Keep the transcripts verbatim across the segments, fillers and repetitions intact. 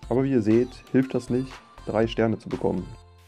Aber wie ihr seht, hilft das nicht, drei Sterne zu bekommen.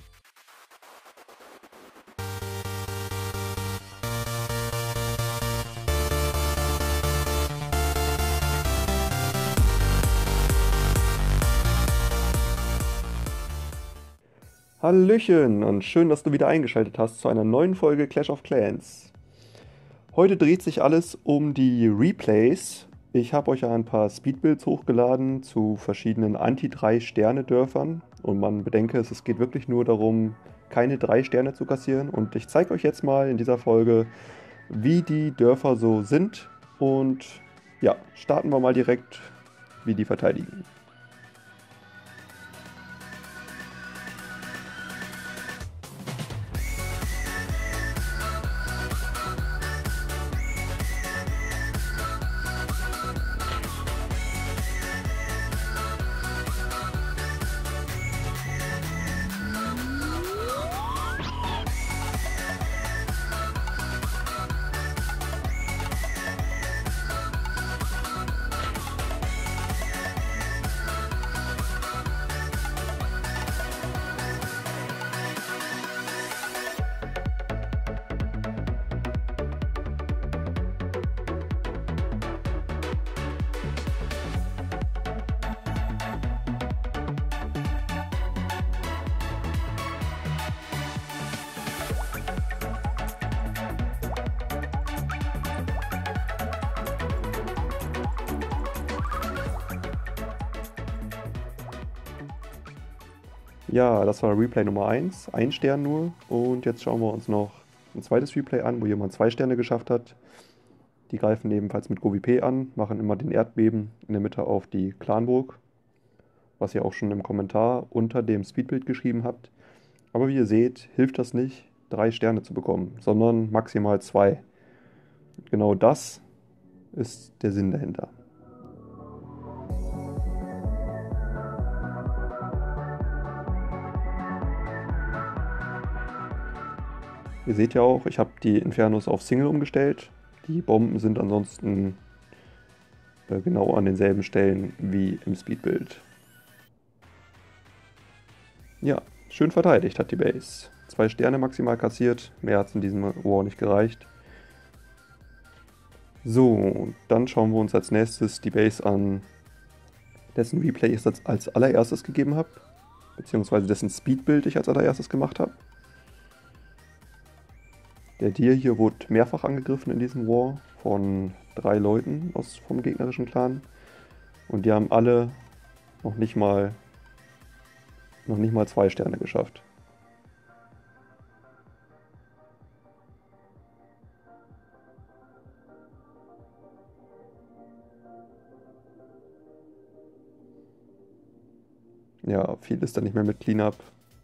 Hallöchen und schön, dass du wieder eingeschaltet hast zu einer neuen Folge Clash of Clans. Heute dreht sich alles um die Replays. Ich habe euch ja ein paar Speedbuilds hochgeladen zu verschiedenen Anti-drei-Sterne-Dörfern und man bedenke, es geht wirklich nur darum, keine drei Sterne zu kassieren, und ich zeige euch jetzt mal in dieser Folge, wie die Dörfer so sind, und ja, starten wir mal direkt, wie die verteidigen. Ja, das war Replay Nummer eins, ein Stern nur. Und jetzt schauen wir uns noch ein zweites Replay an, wo jemand zwei Sterne geschafft hat. Die greifen ebenfalls mit Go V P an, machen immer den Erdbeben in der Mitte auf die Clanburg, was ihr auch schon im Kommentar unter dem Speedbuild geschrieben habt. Aber wie ihr seht, hilft das nicht, drei Sterne zu bekommen, sondern maximal zwei. Genau das ist der Sinn dahinter. Ihr seht ja auch, ich habe die Infernos auf Single umgestellt. Die Bomben sind ansonsten äh, genau an denselben Stellen wie im Speedbuild. Ja, schön verteidigt hat die Base. Zwei Sterne maximal kassiert, mehr hat es in diesem War nicht gereicht. So, dann schauen wir uns als nächstes die Base an, dessen Replay ich als, als allererstes gegeben habe, beziehungsweise dessen Speedbuild ich als allererstes gemacht habe. Der Deer hier wurde mehrfach angegriffen in diesem War von drei Leuten aus, vom gegnerischen Clan. Und die haben alle noch nicht mal, noch nicht mal zwei Sterne geschafft. Ja, viel ist da nicht mehr mit Cleanup.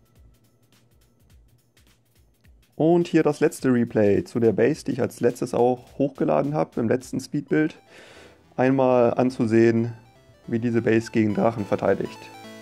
Und hier das letzte Replay zu der Base, die ich als letztes auch hochgeladen habe, im letzten Speedbuild. Einmal anzusehen, wie diese Base gegen Drachen verteidigt.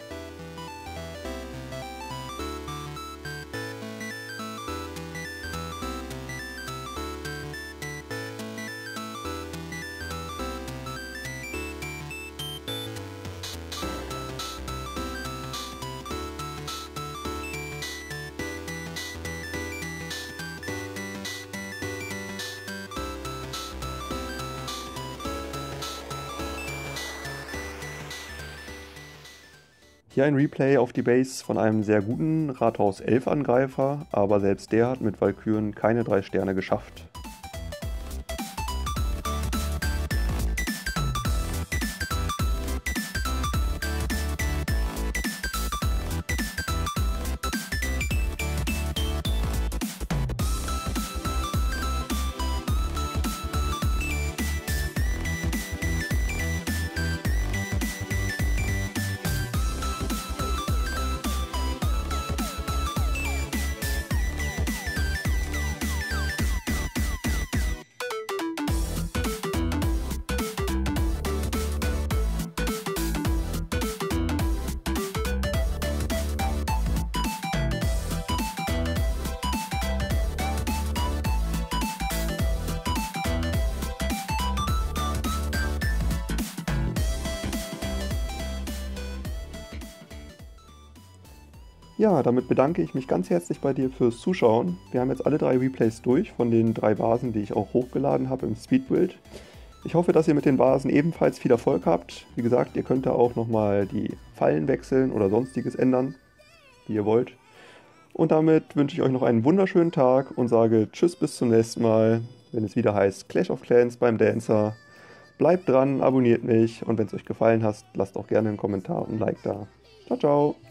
Hier ein Replay auf die Base von einem sehr guten Rathaus elf Angreifer, aber selbst der hat mit Valkyren keine drei Sterne geschafft. Ja, damit bedanke ich mich ganz herzlich bei dir fürs Zuschauen. Wir haben jetzt alle drei Replays durch von den drei Basen, die ich auch hochgeladen habe im Speedbuild. Ich hoffe, dass ihr mit den Basen ebenfalls viel Erfolg habt. Wie gesagt, ihr könnt da auch nochmal die Fallen wechseln oder sonstiges ändern, wie ihr wollt. Und damit wünsche ich euch noch einen wunderschönen Tag und sage Tschüss bis zum nächsten Mal, wenn es wieder heißt Clash of Clans beim Dancer. Bleibt dran, abonniert mich und wenn es euch gefallen hat, lasst auch gerne einen Kommentar und ein Like da. Ciao, ciao!